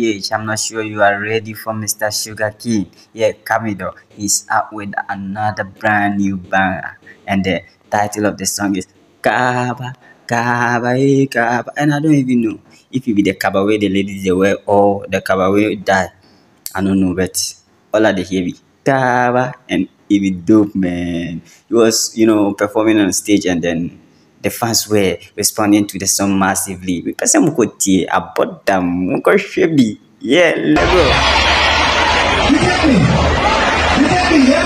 PH. I'm not sure you are ready for Mr. Sugar King. Yeah, Camidoh is out with another brand new banger, and the title of the song is Kaba, Kaba, Kaba. And I don't even know if it be the Kaba way the ladies they wear or the Kaba way die. I don't know, but all of the heavy Kaba, and it be dope, man. He was, performing on stage, and then the fans were responding to the song massively because I'm going to about them. Yeah, let's go.